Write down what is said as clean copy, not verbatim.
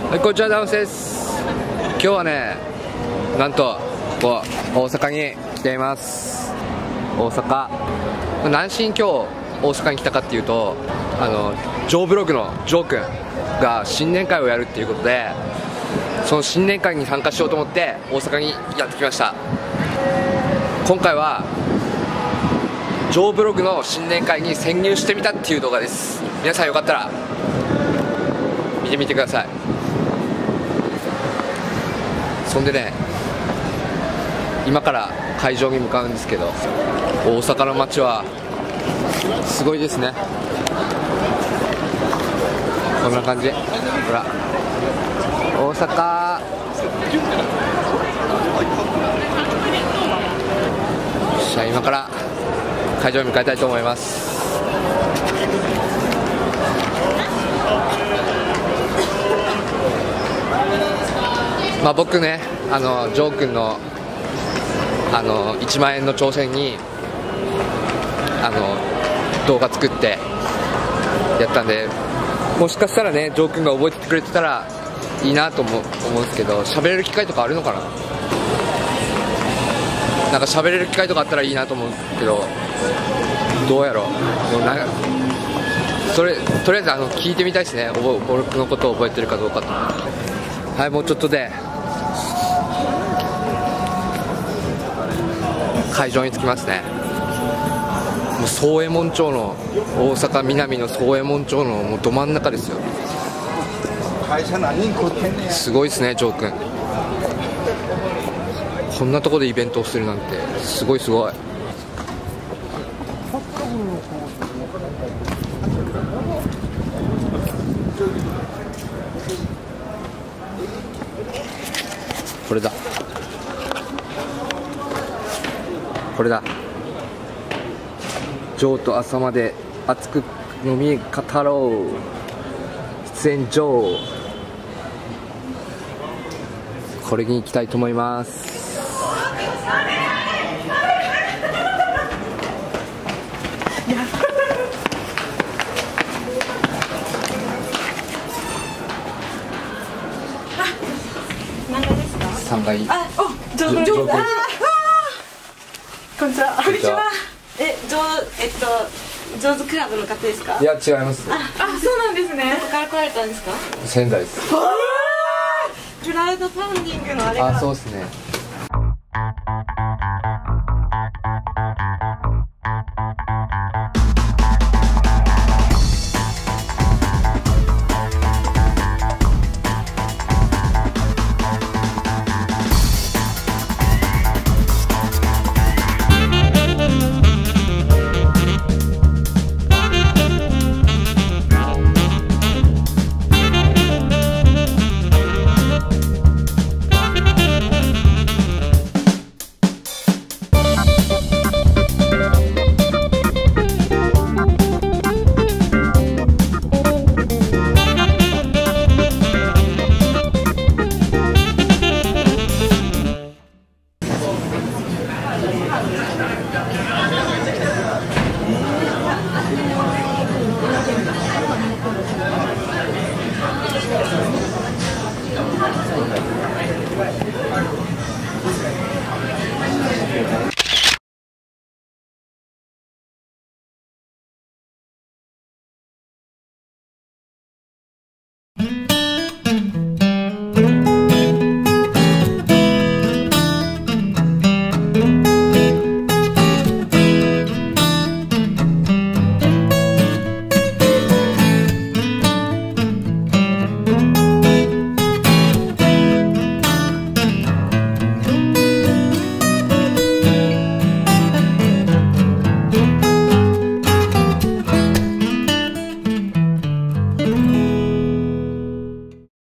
はい、こんにちは、ダウンスです。今日はね、なんとここ大阪に来ています。大阪何しに今日大阪に来たかっていうと、ジョーブログのジョー君が新年会をやるっていうことで、その新年会に参加しようと思って大阪にやってきました。今回はジョーブログの新年会に潜入してみたっていう動画です。皆さんよかったら見てみてください。そんでね、今から会場に向かうんですけど、大阪の街はすごいですね。こんな感じ。ほら、大阪。じゃあ今から会場に向かいたいと思います。まあ僕ね、ジョー君の1万円の挑戦に動画作ってやったんで、もしかしたらねジョー君が覚えててくれてたらいいなと思うんですけど、喋れる機会とかあるのかな。なんか喋れる機会とかあったらいいなと思うんですけど、どうやろう。とりあえず聞いてみたいですね。僕のことを覚えてるかどうかと。はい、もうちょっとで会場に着きますね。もう宗右衛門町の、大阪南の宗右衛門町のもうど真ん中ですよ。すごいですね、ジョー君。こんなとこでイベントをするなんてすごいすごい。これだ、これだ。ジョーと朝まで熱く飲み語ろう、出演ジョー。これに行きたいと思います。3階。 あ、ジョー君。こんにちは。こんにちは。ジョーズクラブの方ですか？ いや、違います。 そうなんですね。どこから来られたんですか？ 仙台です。 クラウドファンディングのあれが。 そうですね。